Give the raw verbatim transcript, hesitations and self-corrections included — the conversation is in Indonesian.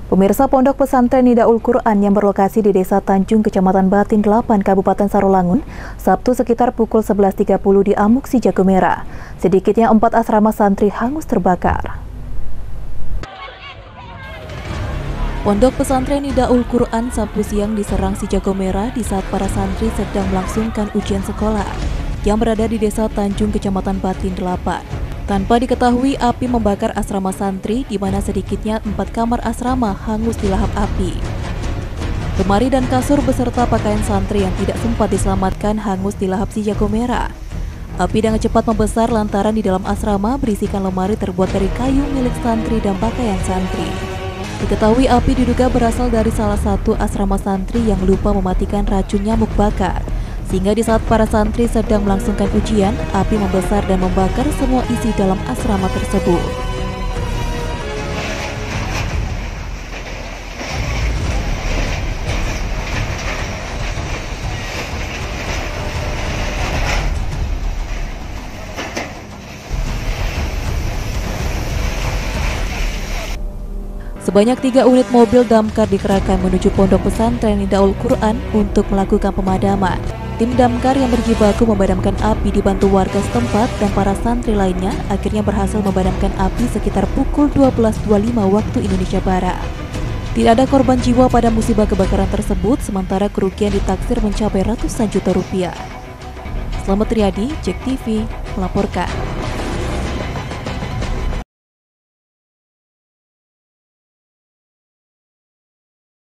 Pemirsa, Pondok Pesantren Nidaul Quran yang berlokasi di Desa Tanjung, Kecamatan Batin delapan, Kabupaten Sarolangun, Sabtu sekitar pukul sebelas tiga puluh diamuk si jago merah. Sedikitnya empat asrama santri hangus terbakar. Pondok Pesantren Nidaul Quran Sabtu siang diserang si jago merah di saat para santri sedang melangsungkan ujian sekolah yang berada di Desa Tanjung, Kecamatan Batin delapan. Tanpa diketahui, api membakar asrama santri di mana sedikitnya empat kamar asrama hangus dilahap api. Lemari dan kasur beserta pakaian santri yang tidak sempat diselamatkan hangus dilahap si jago merah. Api dengan cepat membesar lantaran di dalam asrama berisikan lemari terbuat dari kayu milik santri dan pakaian santri. Diketahui api diduga berasal dari salah satu asrama santri yang lupa mematikan racun nyamuk bakar. Sehingga di saat para santri sedang melangsungkan ujian, api membesar dan membakar semua isi dalam asrama tersebut. Sebanyak tiga unit mobil damkar dikerahkan menuju Pondok Pesantren Nidaul Quran untuk melakukan pemadaman. Tim damkar yang berjibaku memadamkan api dibantu warga setempat dan para santri lainnya akhirnya berhasil memadamkan api sekitar pukul dua belas dua puluh lima waktu Indonesia Barat. Tidak ada korban jiwa pada musibah kebakaran tersebut, sementara kerugian ditaksir mencapai ratusan juta rupiah. Selamat Riyadi, Jek T V, melaporkan.